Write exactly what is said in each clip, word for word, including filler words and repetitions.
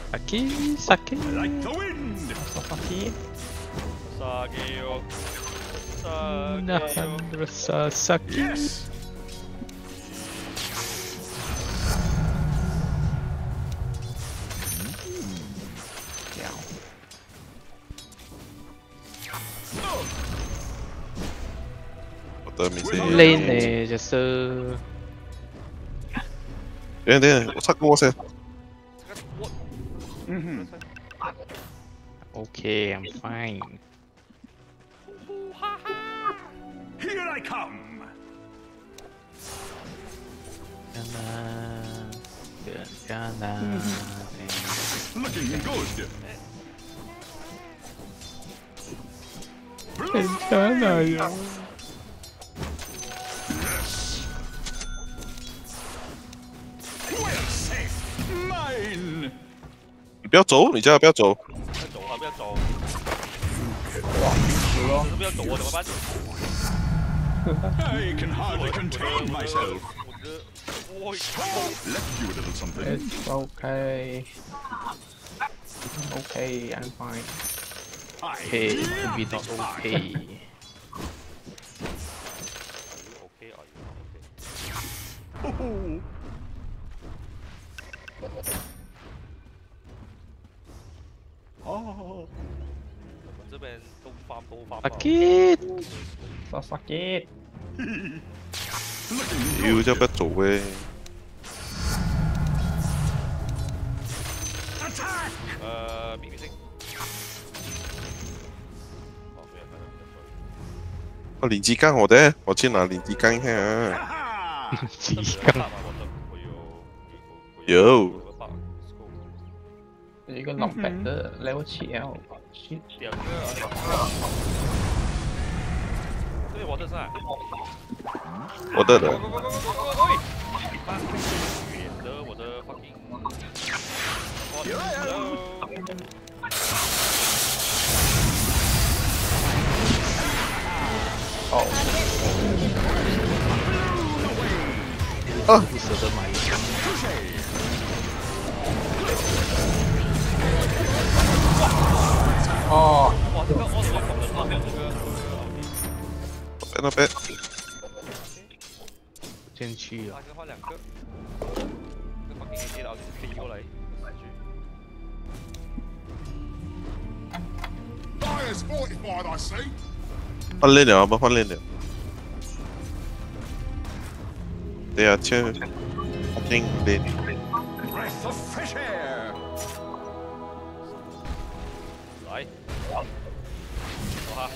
Aqui, saque. Like the wind. Aqui. Sageyo. Sageyo. Alejandro Sasaki. Yes. 的名字。 累呢，就是等等，我擦跟我先。 Mm-hmm. Okay, I'm fine. Here I come. Gana, gana. Looking good. Gana ya. Yes. Well safe. Mine. 你不要走，你叫他不要走。 不要走啊！不要走！哇，不要走啊！怎么办？ I can hardly contain myself. 我的， Left you a little something. It's okay. Okay, I'm fine. I Okay, did maybe not this part. okay. OK 啊，OK。 Oh. 哦， 我们这边都发都发。 Sakit. So sakit. 妖真係不要做嘅。 Attack! 呃，明明星。哦，没有看到你的手。 啊，連子羹我的，我去拿連子羹先啊。 Ha ha! 鸡干缸。 嘛？我的，我有，有。 有。 有一个老板的 level 七 L。 两个。这边我的是啊。 我的的。 远的，我的 fucking。 哦。 啊！ 不舍得买一张。哦。 哇，这个二十口的上面这个。 那边。 进去了。 那个换两个。这个 fucking A 然后就飞过来。 Dyer's fortified, I see. 换练了，不换练了。对啊，切，定练。 Breath of fresh air. 来。哇！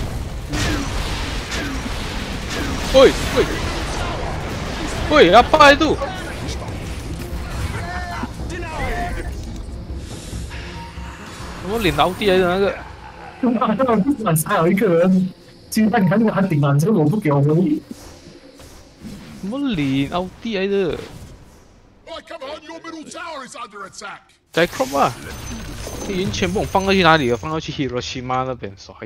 喂喂喂，要拍度！我领老弟来的那个。 妈的，地板还有一个人，现在你看那个他顶满这个我不给我回忆。 什么领老弟来的？ Right, come on, your middle tower is under attack. 在 crop 啊！这云全部放到去哪里了？放到去 Hiroshima 那边甩。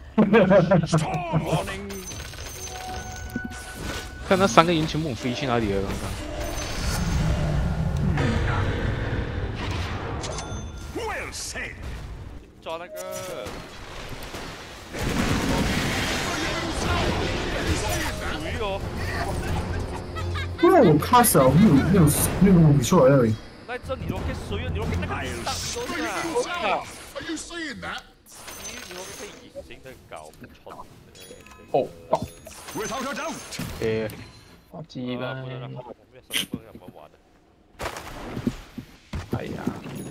看那三个云全部飞去哪里了？刚刚。 Well said. 抓那个。 鱼哦！ 因为我 cast 没有没有没有武出来而已。 那这你 rocket 水啊，你 rocket 那个上啊！ Are you seeing that? 你你 rocket 可以隐形的搞不错。 哦，爆！ Without a doubt. 诶，好鸡巴！ 不能让他们，不能让他们玩的。 哎呀！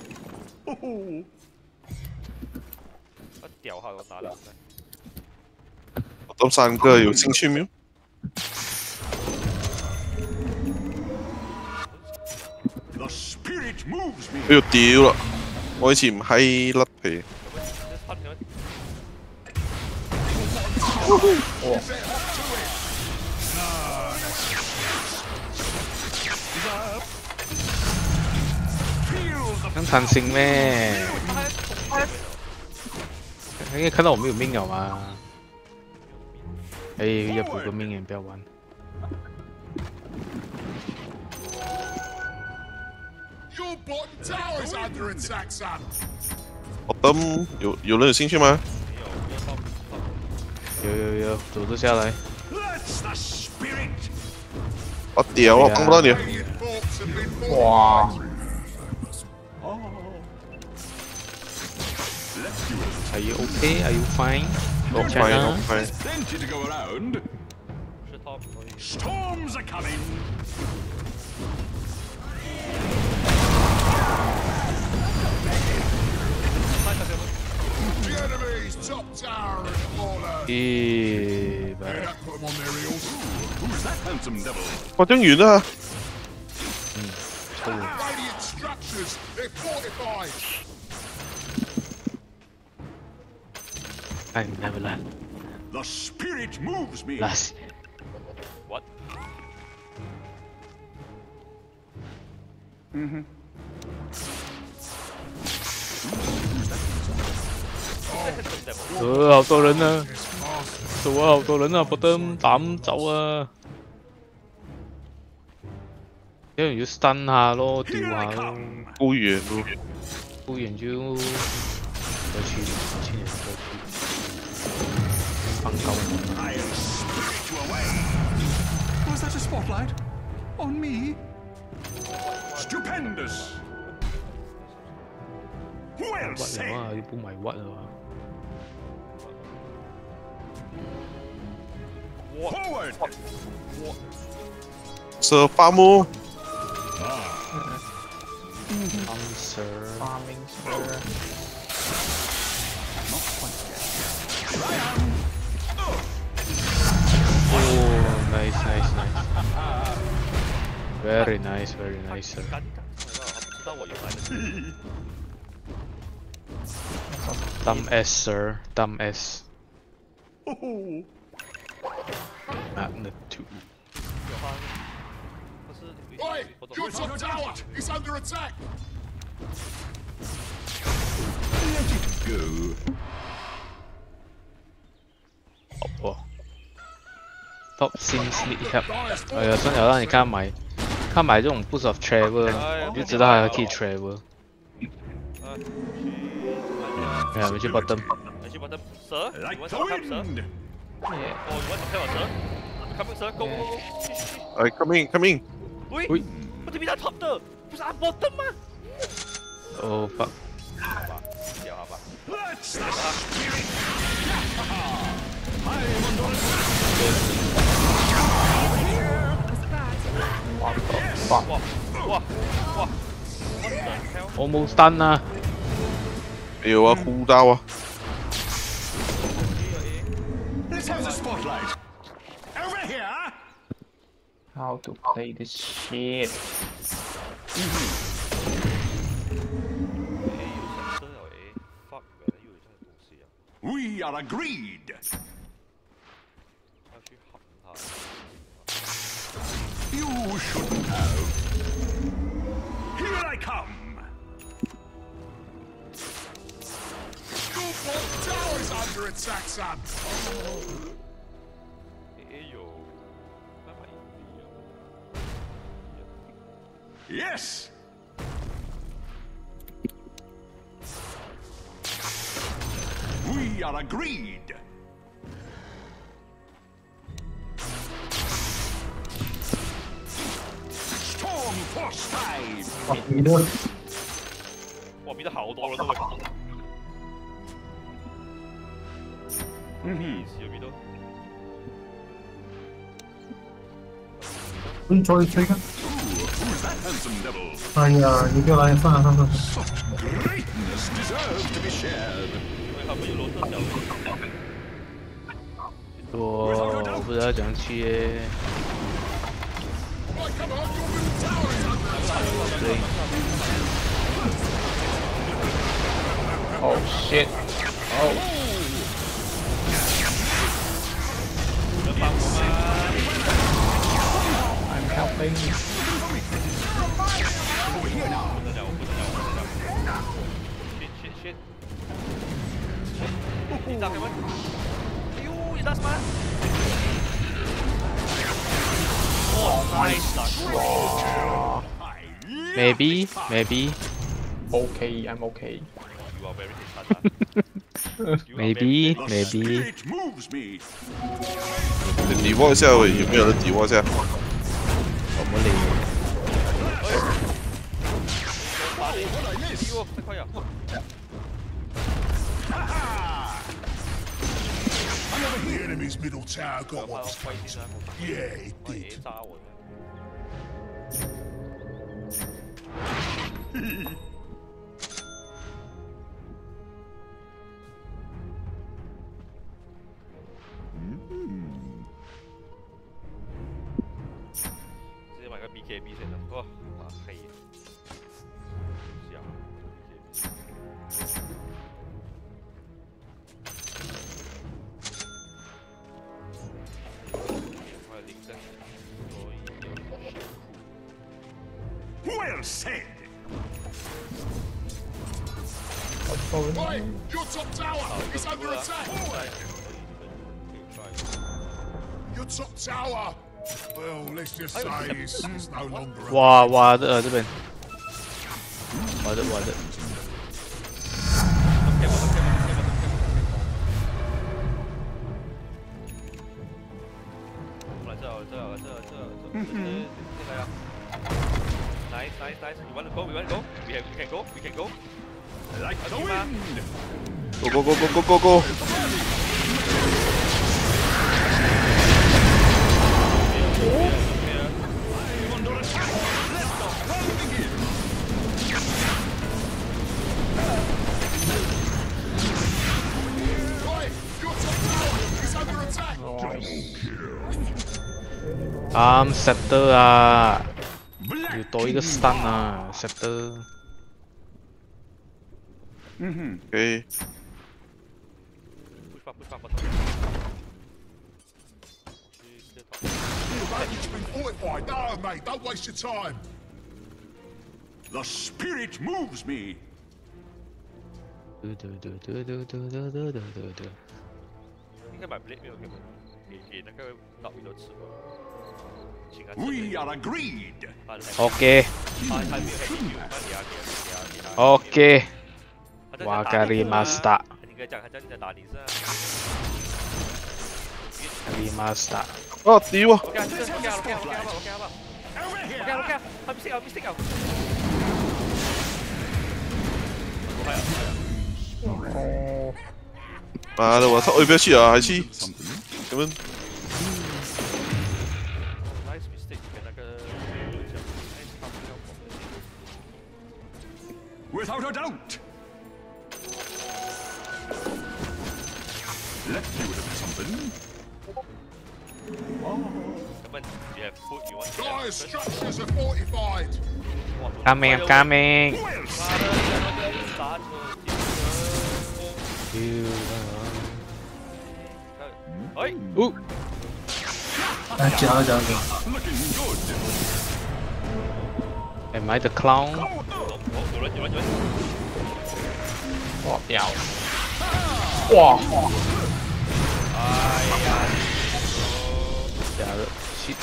那屌哈都拿了。 我三个有興趣沒有？ The spirit moves me. 哎呦屌啦！我以前唔係甩皮。 哇！能贪心咩？你可以看到我没有命了吗？哎，要补个命也不要玩。 Your bottom tower is under attack, son. 我灯有有人有兴趣吗？ 有有有，走得下来。 That's the spirit. 我屌，我碰不到你。 Radiant forts have been fortified. 哇， Are you okay? Are you fine? 我 Okay 快，我 na? 快。 Plenty to go around. 是 top 可以。 Storms are coming. The enemy's top tower has fallen. 咦， Better not put them on their heels. Who's that handsome devil? 我真遠啊！ Radiant structures, they're fortified. I never land. The spirit moves me. Last. What? Mm-hmm. 呃，好多人呢，走啊，好多人啊，不得膽走啊！一樣要 stun 下咯，吊 Here 下 I 咯， come. 好遠咯。 不然就再去千人再去放高。 I'll spirit you away. Was that a spotlight? On me? Stupendous. Well 屈 said. 了啊，要補埋屈啊！ Forward. 射发木， Answer。 farming sir。 Oh, nice, nice, nice. Very nice, very nice, sir. 干干，不知道我有来的。 Dumb S, sir. Dumb S. Oh. Magnet two. 有发，可是 Oi, 我懂。 your top tower is under attack. Let it go. 哦 Top Sim Sleep ครับ我有想有让你看买，看买这种 Boost of Travel，你就知道还可以 Travel。 啊， 没有，我们去 bottom。 你去 bottom，蛇，你 Like 玩 the 什么 come 蛇？ wind. 哦，你玩什么 come 蛇？coming 蛇，go go go，去去去。 哎，come in，come in， 喂喂， 我这边他 top 的，不是按 bottom 吗？ 哦 fuck， 好吧，掉好吧。 That's the spirit. I'm under attack. 哇哇 fuck， 哇哇！What the hell？ almost done 啊！ 有啊，呼到啊！ Let's have the spotlight. Over here. how to play this shit？ A 有神蛇了 A fuck 原来又有这样的东西啊！ We are agreed. 要去喊他。 You shouldn't have. Here I come. Your bottom tower is under attack, son. A 有慢慢一点。 Yes. We are agreed. Storm Force Five. 哇，你的哇，逼得好多了都会。 Mhm. 有逼到。 你追追看。 Who's that handsome devil? 哎呀，你不要来，算了算了算了。 Such greatness deserves to be shared. 因为他们有罗特角的。 我不知道怎样去耶。 Right, come on, your middle tower is under attack. 对， Oh shit！ Oh， 能帮我吗？ I'm helping。 不得了，我不得了，我不得了。shit shit shit。你打开门。哎呦，你打什么？哦，nice 打。 哇， Maybe, maybe, Okay, I'm okay. You are very distant. You are maybe, very- maybe. Spirit moves me. 你抵握一下喂，有没有人抵握一下？ 我冇理你。 打你，你喎，快快啊！ The enemy's middle tower 我 got 快 one. 我跪先啦！ Yeah, it 我 did. 嘢揸我嘅。先買個 B K B 先啦，嗰個啊係。試下 B K B。 Well said. Right, your top tower is under attack. Your top tower. Well, let's just say it's, it's no longer. a- 哇哇的这边，我的我的， 这这这这这这这个呀 ，nice nice nice， you want to go? You want to go? We have, we can go, we can go. Like the Okay, ma. wind. Go go go go go go go！ I'm under attack. Let the fun begin. Right, your top tower is under attack. Arm scepter 啊， Black 要多一个 stun 啊 scepter。 OK， push back, push back, push back. It's been fortified. No, mate, don't waste your time. The spirit moves me. 嘟嘟嘟嘟嘟嘟嘟嘟嘟嘟嘟。 应该买 blade 没有给给给那个岛鱼都吃过。请看。 We are agreed. OK 他他没有很牛，那你要给你要给他。 OK， 他在わかりました。 你应该讲他叫你在打你是啊。 ありました。 哦，抵握。 OK 啊，这个 OK 啊 OK 啊 OK 啊 OK 啊 Over OK here. 啊 OK 啊，他 mistake 啊 mistake 啊。我还有还有。 妈的，我操！哎，不要去啊，还去？你们 nice mistake 跟那个 Without a doubt. Let's see what it's something. 他们也 food you want Dire structures are fortified. Coming coming。 Well 妈的，那个打车。哎， 哦， 啊，加了加了。 looking good. 哎，买的 clown， 哦，有人有人有人。 哇屌，哇， 哎呀， 假的，shit。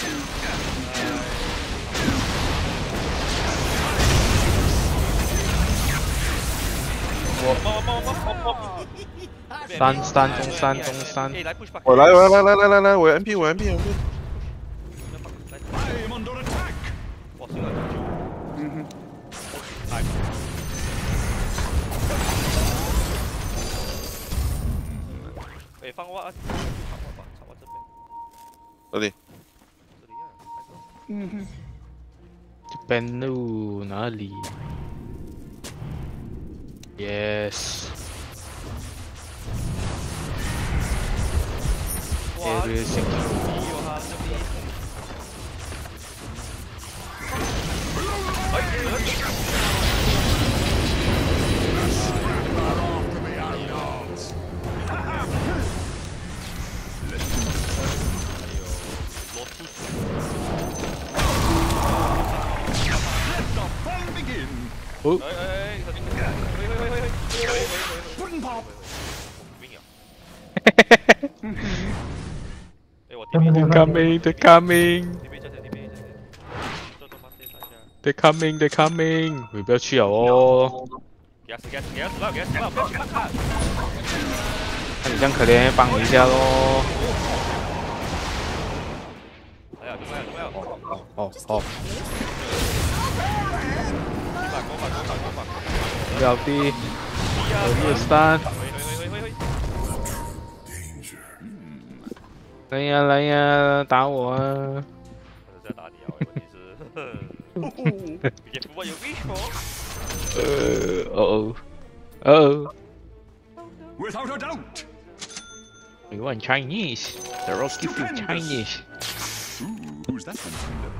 我帮帮帮帮帮帮！ 三三中三中三可以来 push back。 我来，我来来来来来，我 M P 我 M P 我 M P。 I'm under attack. 哇，这个很久。嗯哼。来。哎，放我啊！放我吧，放我这边。 这里。 这里啊，开始。 这边路哪里 ？Yes。 哇， Area secure。 有哈这边。哎，有人。 After me, own yards. 罗出去。 Let the fun begin. 哎哎哎，小心！喂喂喂喂喂喂喂喂喂！ Pudding pop. 我晕了。哎，我这边 They're coming, they're coming. 这边这边这边这边，这都把这打下。 They coming, they coming，你不要去了哦。 给他死，给他死，给他死了，给他死了，不要去看看。 看你这样可怜，帮你一下咯。 哎呀，怎么样？怎么样？ 哦哦， 攻吧，攻吧，攻吧，攻吧！ 不要逼，有没有 stun？ 回回回回回！ 来呀来呀，打我啊！ 我是在打你啊，问题是，别服我有 wish for。 呃，哦哦哦。 Without a doubt. We want Chinese. The Rocky food Chinese. Ooh, who's that one?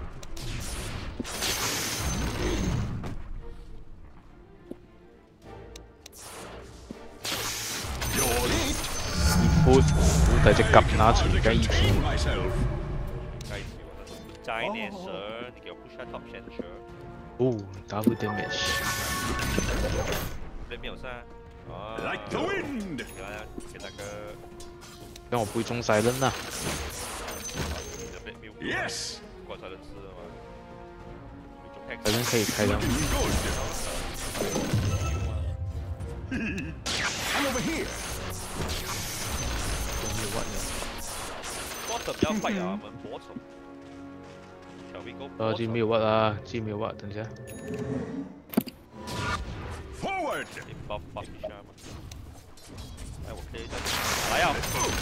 You're late. Food，大隻鴿拿出雞條。 Myself. 该死我的摘脸蛇，你给我 push 下 top center。 哦 ，double damage。 对面有啥？啊 Like the wind. 给他给那个， 但我不會中晒人啊。 你的被没有 Yes. 过才能吃的嘛。你中 hex 反正可以開的。 I'm over here. 波特比较快啊，我们博丑。小 V 勾。 呃，这没有 what 啊，这没有 what，等一下。 Forward. 你 buff buff 一下嘛。哎，我可以再来呀！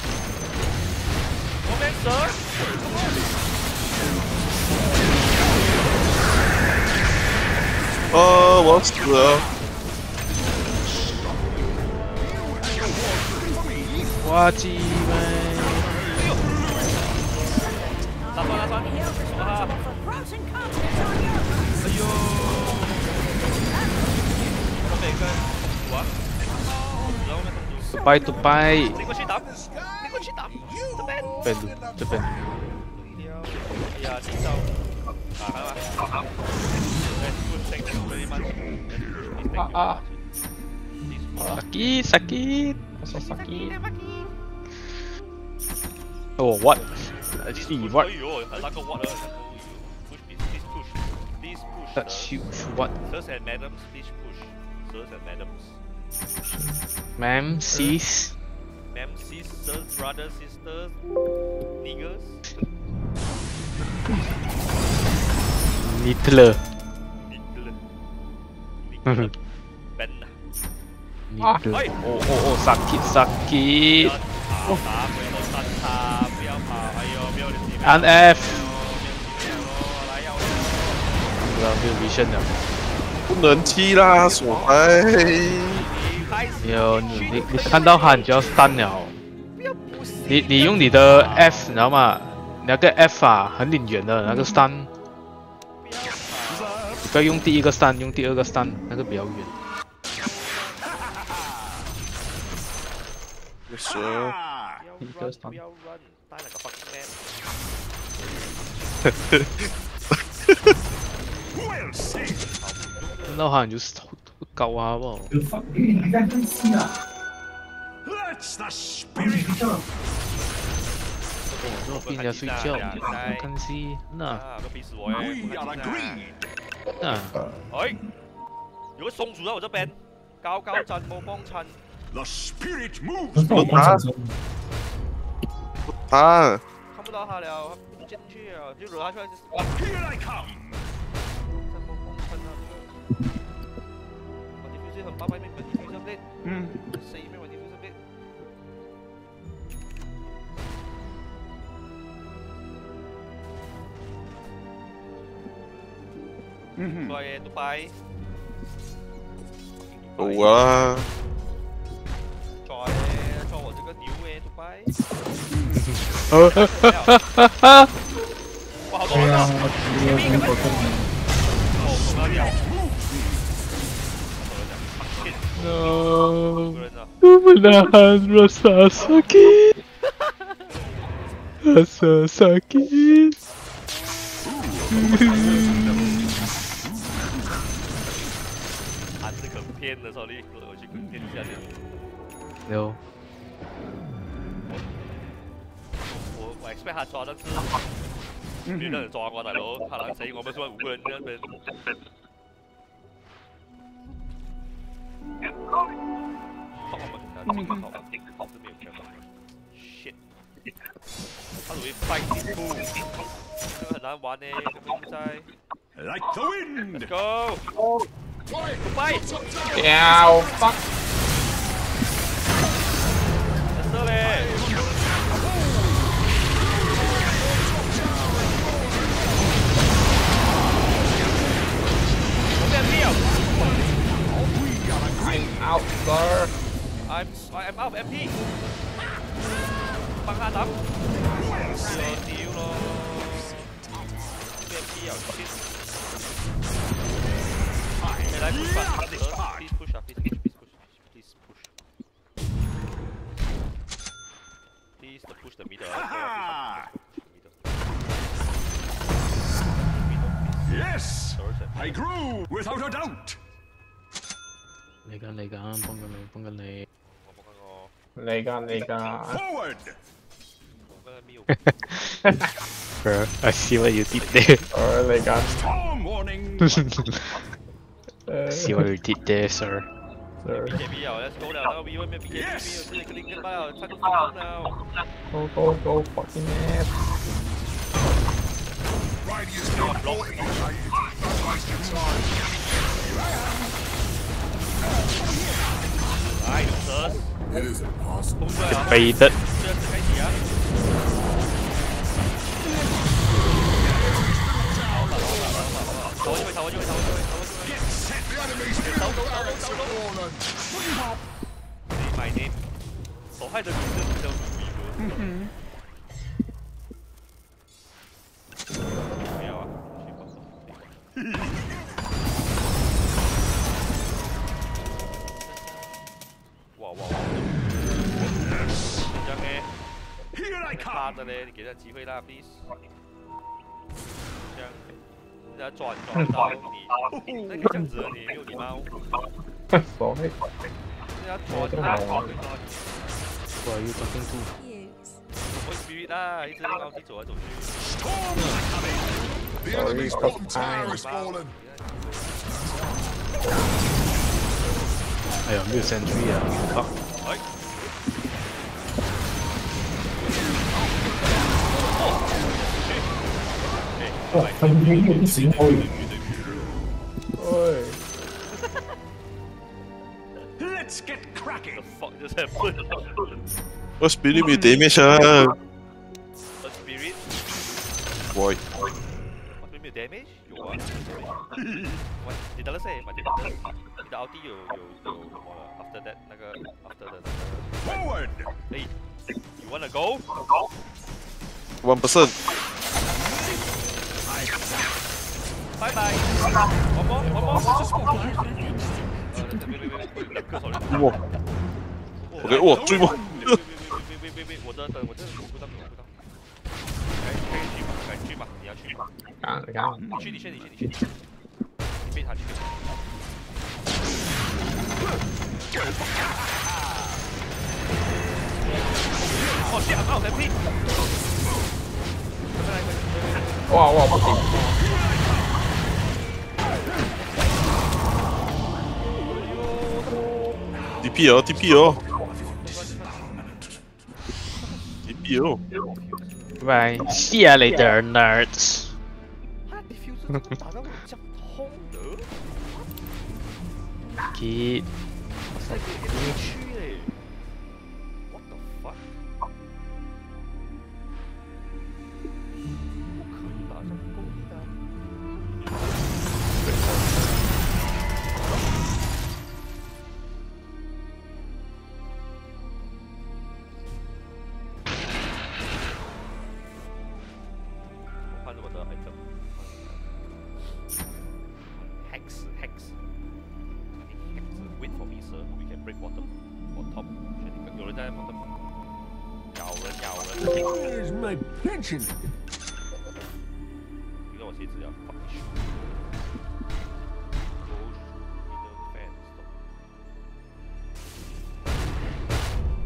我没蛇。 呃，我死了。 哇鸡妹！ 打穿打穿，什么哈？哎呦！我每个五啊，然后呢？ 拜杜拜。 你过去打，你过去打，这边。 这边这边。 哎呀，知道。啊好啊。 啊啊！ sakit sakit so sakit oh what actually what 哎呦，那个 what 了 push please push please push that's huge what sirs and madams please push sirs and madams ma'am sis ma'am sis sirs brothers sisters niggers Nittler Nittler Nittler Ben 啊！哦哦哦，sakit sakit。 打打不要三叉，不要跑，哎呦，没有你。 按 F。 来呀！ 不要没有 vision 了。 不能踢啦，所哎。 没有你你你看到他你就要 stun 了。你你用你的 F 你知道吗？那个 F 啊很领远的那个 stun。你不要用第一个 stun， 用第二个 stun， 那个比较远。 蛇， 一个不要 run， 带那个 fucking man。 看到他你就搞啊，好不好？ That's the spirit. 我逼人家睡觉，不看戏，那啊，都逼死我哎！ We are agreed. 那哎，如果送主喺我這邊，交交陣冇幫襯。 The spirit moves. 我打。 啊！ 看不到他了，他不進去啊，就惹他出來就是。 Here I come. 真冇幫襯啊！我啲飛機同八百米嗰啲飛機咧，嗯，四米嗰啲飛機咧。嗯，對，杜拜。 有啊。 在在我这个牛诶，杜拜。哇，好多人啊！哦，哪里啊 No, no menahan rasa sakit, rasa sakit. 还是可骗的，所以我去骗一下你。 有。 我我 expect 他抓的是别让人抓我大佬，吓烂死我们，说五个人在那边。好嘛，这个好，好是没有看到。Shit， 他会 fight this fool， 这个很难玩呢，根本就在。 Like the wind. Let's go. Goodbye. Ow, fuck. Let's go there. I'm out, sir. I'm I'm out of M P. Băng hạ tắm. Rồi tiêu rồi. M P à? Hey, like push back. Please push up. Please push. Please push. Please push. Please push the middle. Yes, I grew without a doubt. 嚟緊嚟緊，幫緊你，幫緊你。 我幫緊我。 嚟緊嚟緊。 Forward. 幫緊 Mew。 Bro, I see what you did there. 哦，嚟緊。 Storm warning. See what you did there, sir. B K B 啊 ，Let's go 啦！那 V 外面 B K B， 有這個零跟八啊，差個分鐘啦。 Go go go, fucking ass. Radius not fortified. Don't waste your time. Nice, It isn't possible. 衝出嚟啊！ 飛得。 這樣子開始啊！好啦好啦好啦好啦，投咗佢投咗佢投咗佢投咗佢。 The enemy's still barracks have fallen. Say my name， 我害的名字叫什麼？沒有啊，去放手。哇哇哇！緊張嘅， Here I 趴 come. 的咧，你給點機會啦 ，please。這樣，人家抓抓不到你，那你這樣子你沒有禮貌。 傻逼。 人家抓就抓抓不到你。 Who are you talking to? 我 spirit 啦，一直喺高地走來走去。 Storms are coming. The enemy's bottom tower has fallen. 哎呀，沒有 sentry 啊！靠！ 哎。 哇，分遠啲閃開。 喂。 Let's get cracking. The fuck just happened? What spirit me damage ah? A spirit? Boy. What spirit me damage? 有啊 damage. What? 你得了噻，反正你的 ulti 有有有什麼了 ？After that 那個 after 的那個。 Forward. Hey, you wanna go? One percent. Bye bye. One more, one more. Spotlight. 呃，別別別別，兩個手裏。 哇！我嘅哇追我。 別別別別別別，我的等我這我不到我不到。可以可以去嗎？可以去嗎？你要去嗎？ 幹幹。 你去你去你去你去。你被他去。哦，shit，I'm out of M P。 哇哇，不行。 D P 哦 ，D P 哦 ，D P 哦。 Bye. See ya later, nerds. 他 diffuser 打到這樣痛的。 Kid. 才可以 M 區嘞 ，what the fuck？ 不可以吧？這不夠力的。我換我的 item。Hex hex。 Wait for me, sir. We can break bottom or top. 有人在 bottom。咬人，咬人。 Where's my pension? 你看我鞋子要 fuck you. Go middle defense.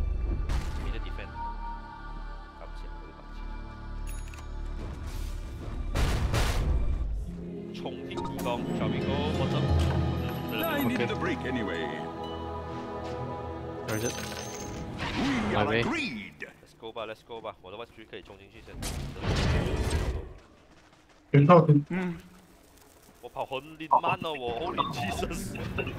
Middle defense. 放棄，我就放棄。 冲进主攻，小明哥，我走。 I needed a break anyway. Where is it? We My are way. agreed. Let's go 吧 ，Let's go 吧，我的外区可以冲进去先。 全套的。 嗯， 我跑很慢哦，我 Holy Jesus！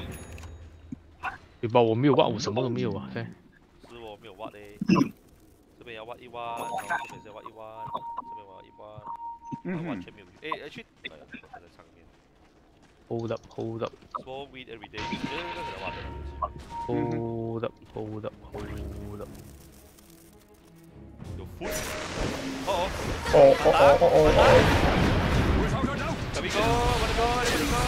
你把我没有挖，我什么都没有啊！对， 是我没有挖嘞，这边要挖一挖，然后这边再挖一挖，这边挖一挖，然后完全没有。哎哎去，哎呀，我在上面。 Hold up, hold up, Small weed every day，这个可能挖的。 hold up, hold up, hold up。 有 food。哦哦哦哦哦哦哦！ Without a doubt. Here we go, wanna go, here we go.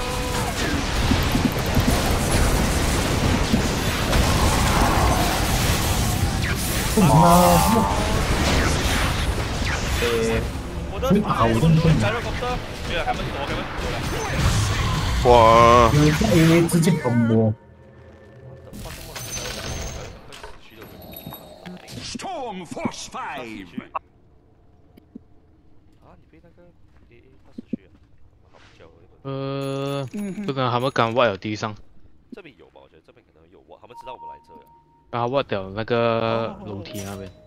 不能啊！ 诶， 我的我的加入公司，对了，他们躲，他们躲了。 哇！ 有一个 A A 直接崩我。 Storm Force Five. 啊，你被那个 A A 他死去了，好久了。 呃，不可能，他们刚挖了地上， 这边有吧？我觉得这边可能有挖，他们知道我们来这了。 然后挖掉那个楼梯那边。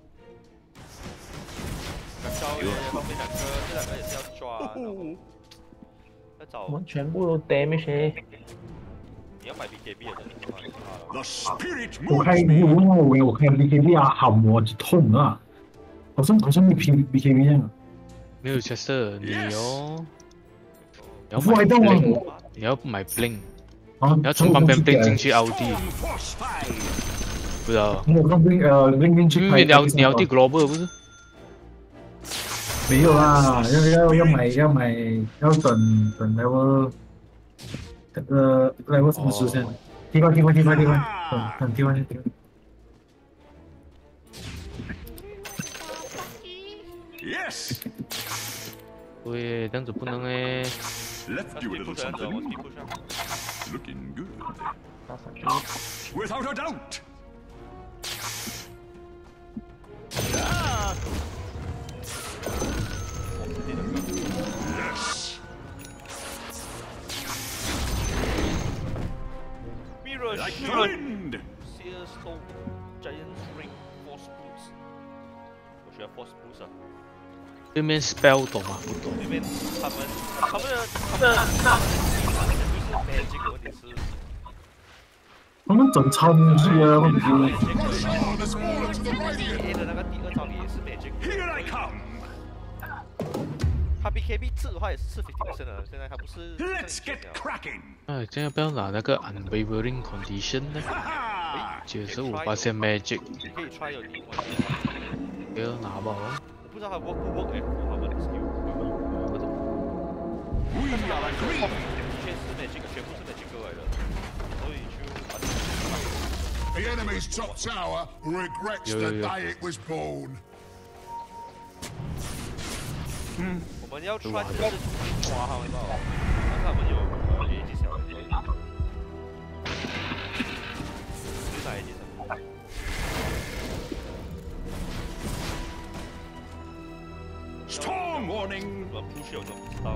稍微方面两个，这两个也是要抓，然后要找我们全部都 damage 嘞。 你要买 B K B 的人的话，就怕了。 The spirit 我开 moves 你 me. 问我我开 B K B 啊，喊我就痛啊！好像好像没平 B K B 一样。 没有 Chester，你哦，你要我买还动啊 blink，你要买 blink， 啊！ 你要从旁边 blink 进去 L D， Storm Force Five. 不知道， 我刚 blink 呃 blink 进去因为你要你要递 global 不是？ 没有啦，要要要买要买要等等 level 这个 level 什么时间？替换替换替换替换，等等替换替换。 Yes. 对，这样子不能诶。 Let's do a little 不想走，我 something. 不想。 Looking good. 打上去。 Without a doubt. Yes. Mirror Like the Mirror wind. Sear Stone Giant Ring Force Boots。我需要 Force Boots 啊。 对面 spell 懂吗？不懂。 对面他们他们的他们的不是 magic 的问题是。 他们整超东西啊，问题。 A 的那个第二招也是 magic。 Here I come. 他 B K B 治的话也是是 fifty percent 的，现在他不是。 Let's get cracking. 哎，这样不要拿那个 unwavering condition 呢？ Ha 九十五发现 magic， 你可以 try 有你， 不要拿吧哦。 我不知道他 work 不 work 哎，他们的 skill 不懂。 We are agreed. 全是 magic， 全部是 magic 来的，所以就。 The enemy's top tower regrets Yo, the yo, yo. day it was born. 我们要 try 就是抓好不好？但是他们有呃业绩小的，是哪业绩小？ Storm warning. 我 push 有都不知道。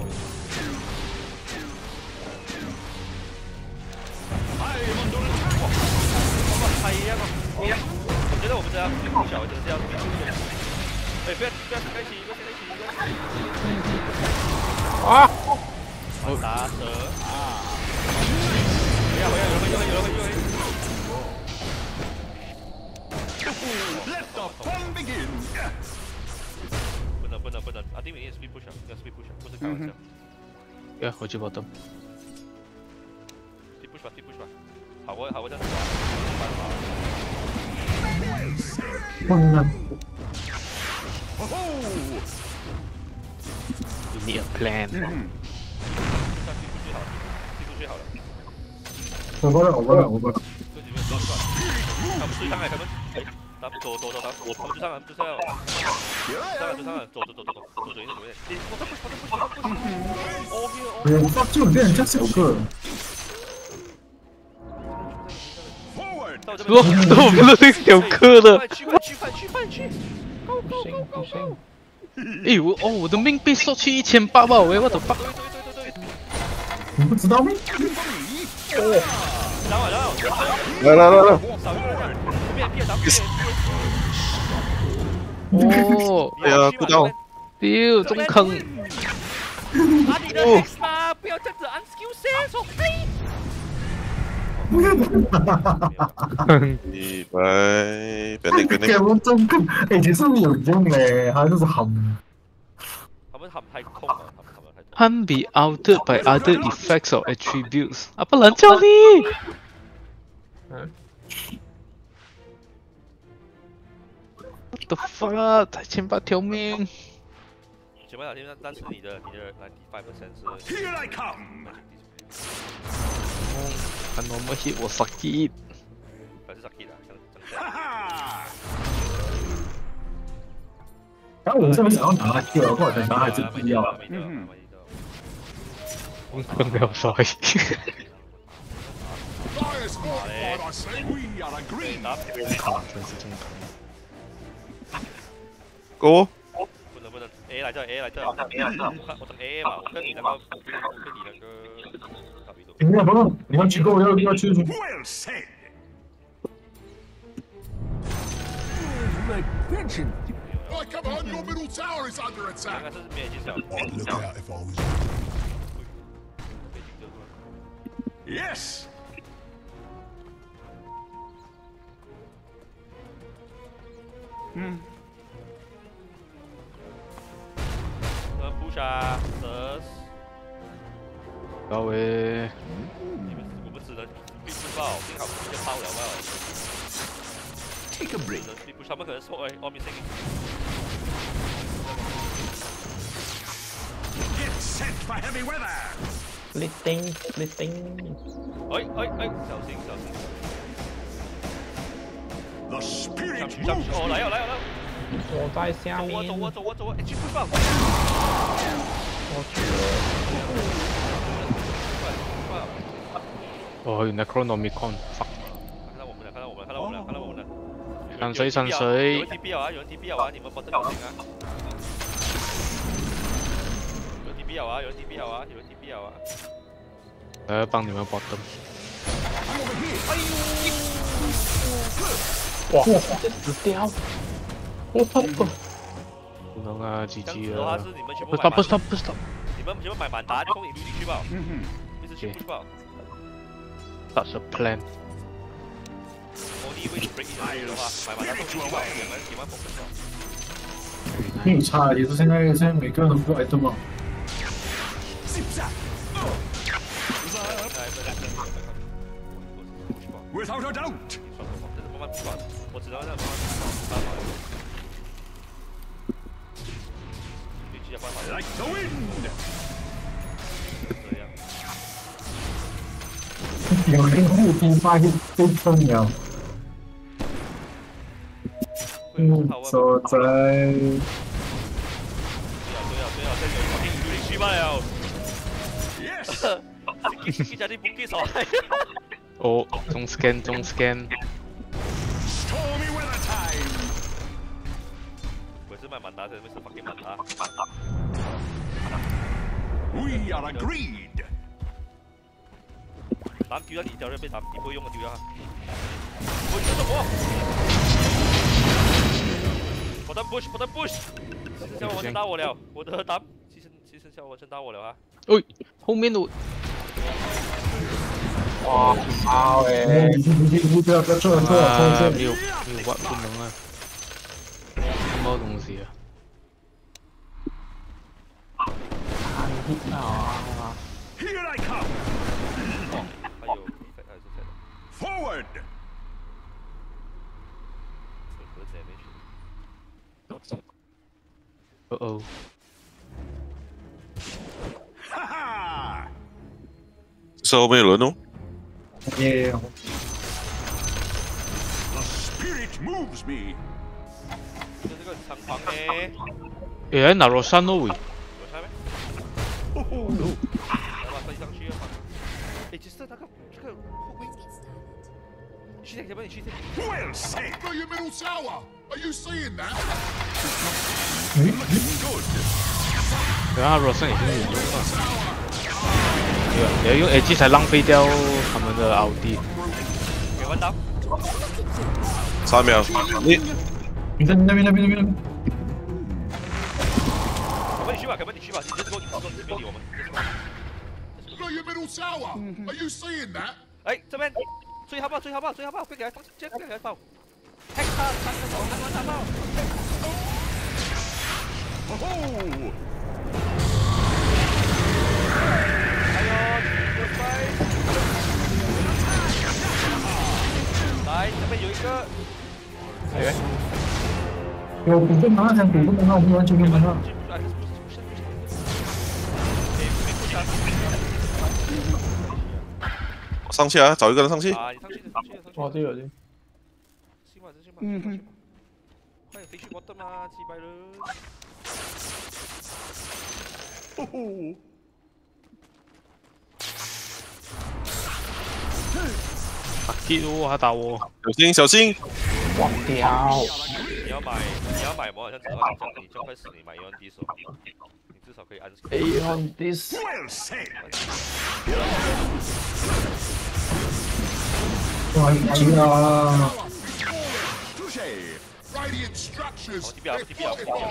I am under attack. 我们拍一样哦，我觉得我们这样不小，真的是要变出去。哎，不要不要在一起，不要在一起，不要在一起。 啊！ 我打蛇啊！回来回来，有人回，有人有人回，有人回。 Let the fun begin. 不能不能不能，啊，对面也是 speed push 啊，应该 speed push 啊，不是开玩笑。 对啊，我去 bottom。 speed push 吧 ，speed push 吧。好，我好我这样子打。 混了。 Oh. You need a plan。 Mhm. 上 speed push 好了，speed push 好了。 我过来，我过来，我过来。 这里面都是吧？他们追上来，他们哎，他们走走走，他们我他们追上来，追上来了。 上来，追上来，走走走走走，走走一点，走一点。你我在 push， 我在 push， 我在 push。哦哟哦。 我发就变成这小个。 Forward. 到这我边。 我们的那个小颗的。 去快去快去快去！ 不行不行。 诶，我哦，我的命被缩去一千八吧，喂，我的 fuck。 对对对对对。 你不知道吗？ 等我等我， 来来来来， 手一个人，邊邊等邊。 哦， 哎呀，顾到， 屌中坑， 啊你的 X 嘛，不要這樣子 unskill set，OK？ 你拜，別令別令， 根本中坑，哎，其實有用嘞，它就是含。 他們含太痛了，他們他們太痛。 can be altered by other effects or attributes. Apa lancar ni? What the fuck？ 才千八条命。 前面两天，但是你的你的 ninety-five percent 是。 Here I come. 看我们 hit 我 sakit。 還是 sakit 啊？ 哈哈！ 然后我这边想要拿第二或者拿还是不要啊？ 嗯。 更不要衰。 Fire's not what I say. We are agreed. 靠，真是中坑。 Go！ 不能不能 ，A 來這 A 來這，我等 A 嘛，我跟你那個，我跟你那個。 你要不用，你要去够，要要去。 Well said. Like pigeon. Right, come on, your middle tower is under 應 attack. 該是面鏡小。 I'd look out if I was you. Yes. Hmm. 呃 ，push 啊 ，sus。 高位。 你們我們只能必須爆，幸好就拋了吧。 Take a break. 你不他們可能說哎，外面聲音。 Get set for heavy weather. Splitting, splitting. 哎哎哎，小心小心。 The 上 spirit 去上去， moves. 哦來了來了來了。 我在下走啊面。 走啊走啊走啊，哎，去 push 爆。 我去了。 哦，原來 Chronomicon。fuck。 看到我們了，看到我們，看到我們了，看到我們了。 上水上水。 有人 T B 啊，有人 T B 啊，你們不得小心啊！有人 T B 啊，有人 T B 啊，有人 T B 啊！ 我要幫你們 bottom。 哇！這死掉！我操！ 不能啊，G 這樣 G 子的話了。 是你們全部不買 stop 不滿， stop 不 stop。 你們全部買滿打就送引力去吧，一直去 push 吧。 That's a plan。 Only way to break in 的話，買滿打送引力吧，兩個人幾萬封吧。 你差也是现在现在每个人都不爱动嘛。 Without a doubt. 我只能讓慢慢慢慢。你記得辦法。 Like the wind. 這樣。 有人護天發現都重要。嗯，所在。 對啊對啊對啊，真係有啲要你輸翻了。Yes。自己家啲武器所係。 哦，中 scan 中 scan。 Stormy weather time. 我是買滿打，這邊是 fucking 滿打。 We are agreed. 打丟咗你條，被打你不會用嘅丟咗。我你跟着我。不但 push 不但 push。其實小王真打我了，我的打，其實其實小王真打我了啊。 喂，後面我。 哇！爆誒！ 不要不要錯了錯了錯了錯了！ 沒有沒有玩不能啊，什麼東西啊？ Here I come. 還有 effect 還是 effect。 Forward. 哦哦。 Ha ha. 是後面有人哦。 耶！ The spirit moves me. 就這個長房呢？ 誒，拿羅山咯喂。 有差咩？哦吼！來吧，飛上去啊！誒，其實那個這個後衛，你去哪邊？你去哪邊？ Well said. For your middle tower. Are you seeing that? 嗯 Looking good. 等下羅山已經完咗啦。 你要用 A G 才浪费掉他们的奥迪。 给弯刀。 三秒，你你在那边那边那边那边。 可不可以去吧？可不可以去吧？你这个你这个你别理我们。 Got your middle tower. Are you seeing that? 哎，这边追他爆，追他爆，追他爆，快给他放，接快给他爆。hex 他，三个手，三个大爆。哦吼！还有这边，来这边有一个。 哎， 有古盾吗？像古盾的话，我们完全没门了。 哎，不是不是不是。哎，没不上。 上去啊，找一个人上去。 啊，你上去，上去，上去。 哦，对了对。 行吧，行吧，嗯哼。快点飞去 bottom 啊，几百人。哦吼！ 打击我，他打我。 小心小心！ 忘掉。 你要买，你要买魔法像子的话，你这样你这样快死，你买 Aeon Dis 哦，你至少可以按。 Aeon Dis。 Well said. 哇，急了！ Radiant structures. 哦，地表，地表，地表。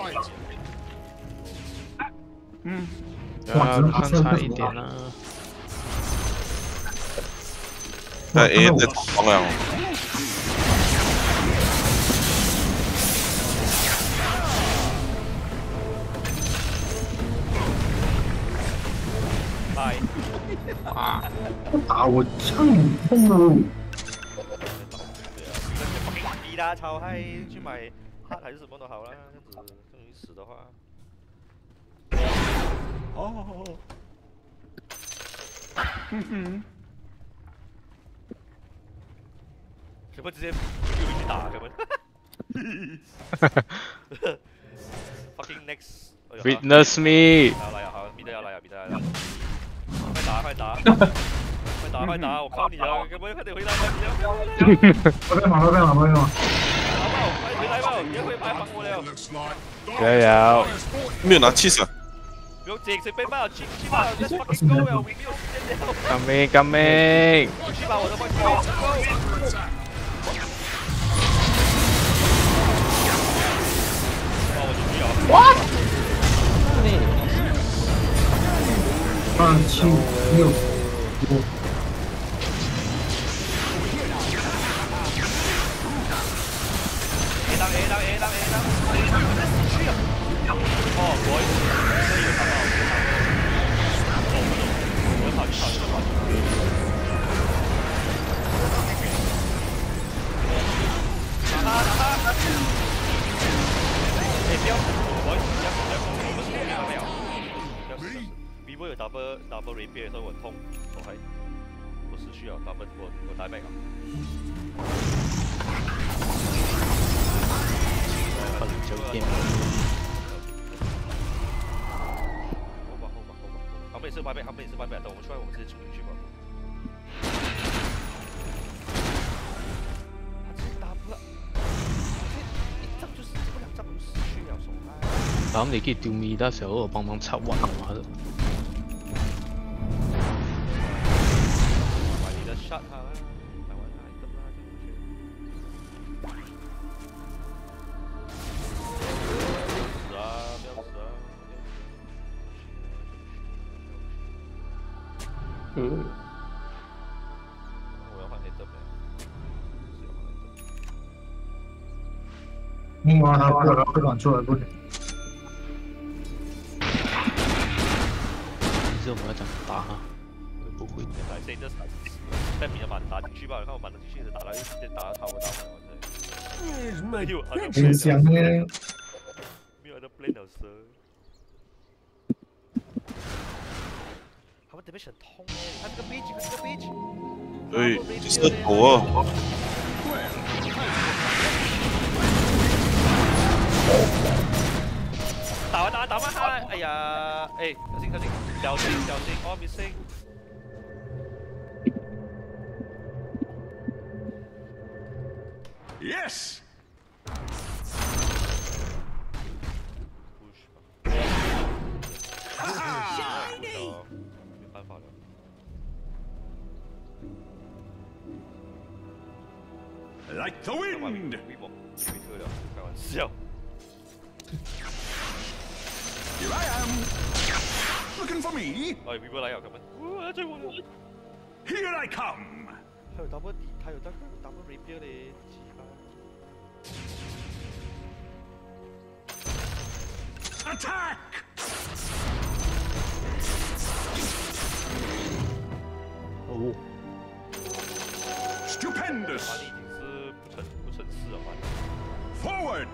嗯。 啊，看差一点啊。 在 A 在床了。 拜。 啊！ 打我枪痛了。 逼他超嗨，去买哈还是什么都好啦，这样子终于死的话。哦。 嗯哼。 可不直接又回去打，可不？Fucking next。 Witness me！ 要来啊！好，彼得要来啊！彼得要来！快打！快打！快打！快打！我靠你啊！可不可以快点回来？快点！ 我在忙，我在忙，我在忙。 打爆！快回来吧！你要回来帮我了。 加油！ 没有拿气死。 不用直接被骂，去去吧！Let's fucking go 了，我没有时间了。 Coming coming！ 去吧，我的快跑！ What？ 二七六五。 A 档 A 档 A 档 A 档，去啊！哦，我这里有跑到，哦，不懂，我跑去跑去跑去。打他打他！哎，不要，我不要不要，我不是没有没有。不要死！vivo 有 double double rapier 的时候我痛，我还我失去了 double 我我打 back 了。 很酒店。 后吧后吧后吧，他们也是外背，他们也是外背，等我们出来，我们直接冲进去吧。他直接打不了，一张就是这两张都失去了，手嗨。 咁你可以丢咪的时候，我帮忙插完了嘛的。 把你的 shot 他，打完他一个拉就过去。 嗯。 我要换黑灯没？ 你玩他不不敢出来不行。 其实我们要怎么打哈？我不会。 来，这这带米的满打进去吧，看我满打进去，打到一打到他我打完了。没有， 很香呢。 没有的 play 了是。 他们特别很痛哎，看这个 beach， 看这个 beach。 对，这是火。 打完打完打完他，哎呀，哎，小心小心，小心小心 ，all missing。 Yes. Push 吧。没办法了。 Like the 干嘛 wind. 微博推特了，开玩笑。 Here I am. Looking for me? 哎，微博来了，他们，哇，追我了！ Here I come. 还有 double， 还有那个 double rapier 嘞，鸡巴！ Attack! 哦， Stupendous. 他已经是不成不成事了嘛。 Forward.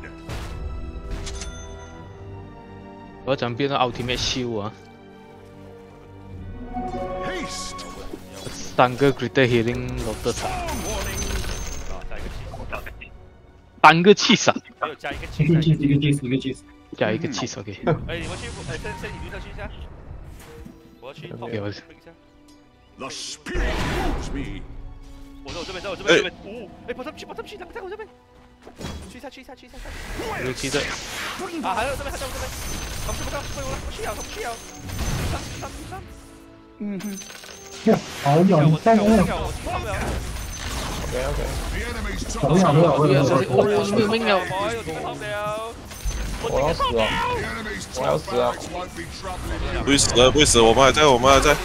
我怎么变成 Ultimate Shield 啊？ Haste. 三个 Greater Healing Lotus， Storm warning. 啊，加一个 cheese， 单个 cheese 啊， 没有加一个一个 cheese。 cheese 一个 cheese 一个 cheese。 加一个 cheese OK。 哎，你们去，哎，先先你对他去一下。我要去 top 给我一下。 The spirit moves me. 我在我这边，在我这边，这边。哦，哎，跑上去，跑上去，两个在我这边。去一下，去一下，去一下，去。 有气的， 啊，还有这边，还在我这边。他们这边干，快我了，我去啊，他们去啊。上上上。 嗯哼好远， 我太远了， 跳我跳我跳不了。 ，OK OK。 The enemy's 好 top 远好远好远好远。 哦，没有命了， 我有这个 top 了。 我要死了， The enemy's top 我要死了。 barracks won't be troubled. 不会死的，不会死，我们还在，我们还在。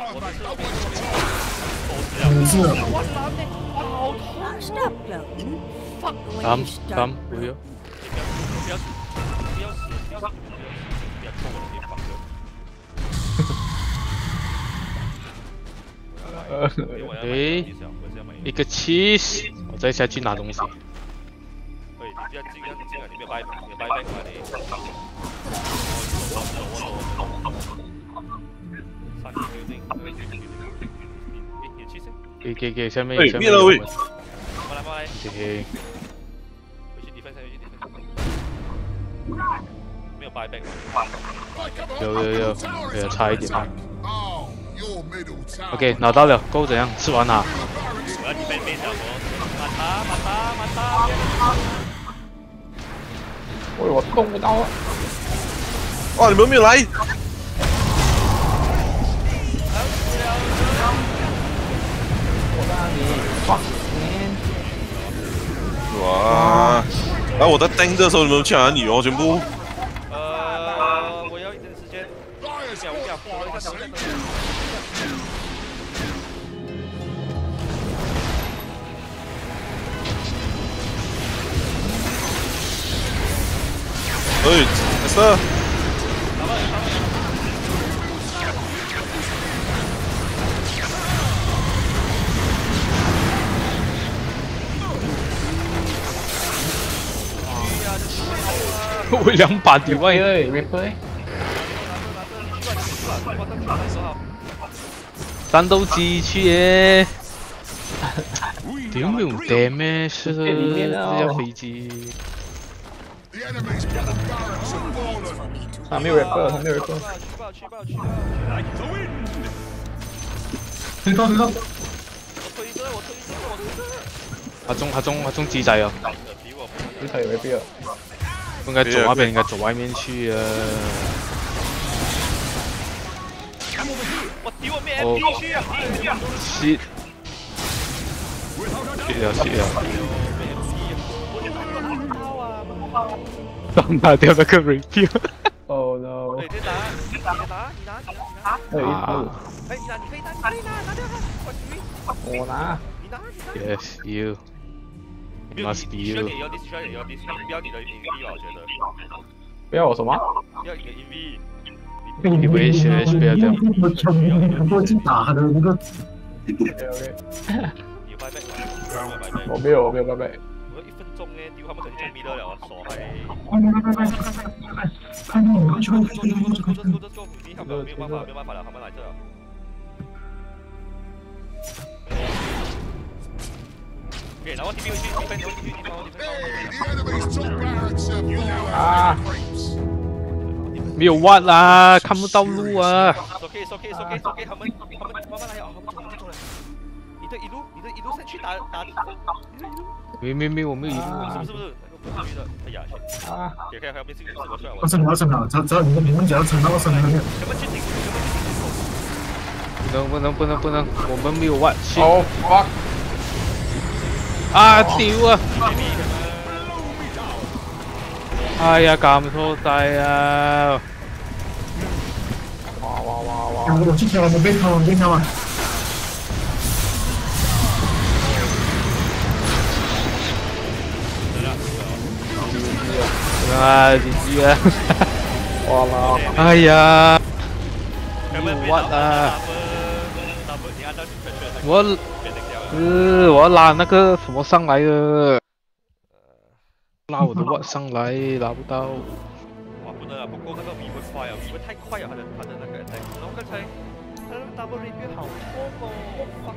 没事。 Stop floating. Fuck the way kam you start. kam，不要， 不要不要死，不要死，不要冲我的脸膀子。 呃， 诶，一个 cheese，我再下去拿东西。 喂，你不要进，不要进啊！你没有掰，你有掰掰过来的。我走我走我走。三个决定，二个决定。你你你去先。 给给给，下面喂下面灭了喂有过来过来。 OK， 回去 defense， 回去 defense。没有掰 back 吗？ 有有有，对，差一点嘛。 Oh, your middle tower. OK，拿到了，够怎样？吃完啦。 我要 defense base 了，我。马塔马塔马塔。 喂，我动不到啊！ 哇，你们没有来？ 我在那里，fuck man！ 哇！然后我在盯的时候，你们去哪里哦？全部。 呃，我要一点时间。 Dyer's 秒秒，等一下，等一下，等一下。 哎，是。 我两把底外， 喂 ，replay。 战斗机去耶！有没有 damage 的这架飞机？ The enemy's middle barracks have fallen. 他没有 replay，他没有 replay。 去吧去吧去吧！ Like the wind. 推到推到， 我推着我推着我推着。 他中他中他中机仔啊！ 比我这才有 replay。 不应该走那边，应该走外面去啊！ 我丢我没 M P 去啊！ shit，shit 了 shit 了，刚拿掉那个 review。 Oh no！ 对，你拿，你拿，你拿，你拿，你拿。 还有一步， 哎，你拿，你可以拿，你可以拿，拿掉它。快去！ 我拿。 你拿，你拿。 Yes you。 没有 Must 你 be 需要 you 你要你需要你要你不要你的 inv 吧，我觉得。 不要我什么？ 不要你的 inv。 你不会学不要这样。 我操！我去打的那个， OK OK。 你拜拜，我拜拜。 我没有，我没有拜拜。 我一分钟呢，丢他们肯定就迷得了啊，傻閪。 快快快快快快快快！快点，快去快去快去快去快去！ Go go go！你他们没有办法，没有办法了，他们来这了。OK，然后 T P 回去 ，defend 回去 ，defend 回去 Hey, the enemy's top barracks have fallen. Ah. Creeps. 没有 what 啦，看不到路啊！ OK OK OK OK，他们他们慢慢来啊，他们走，他们走了。你的一路，你的一路先去打打，你的一路。 没没没，我没有一路。 不是不是不是，那个不是的，哎呀， 啊！ 可以可以可以，没事没事，我出来我。 我撑了，我撑了，只只要你的名字只要撑到我身上面。 全部去顶，全部去顶。 能不能不能不能，我们没有 what shit。 Oh fuck！ 啊屌啊！哎呀，咁錯晒啊！ 哇哇哇哇！ 兩個出場，我俾佢，俾佢啊！ 啊，G G 啊！ 哇啦！ 哎呀， 有没有 what 啊？ double 你按照你本身的我变成这样。 呃，我要拉那个什么上来的，拉我的 what 上来，拉不到。 哇，不能啊！不过那个 V 会快啊 ，V 会太快了，他的他的那个 attack。然后刚才他那个 double review 好痛哦 ，fuck。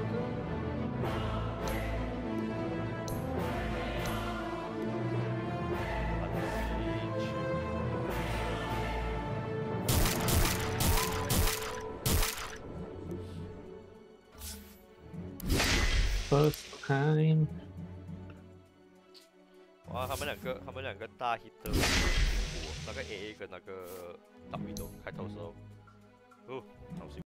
First time。 哇，他们两个，他们两个大 hitter， 那个 A A 跟那个 W 都开头的时候，哦，好辛苦。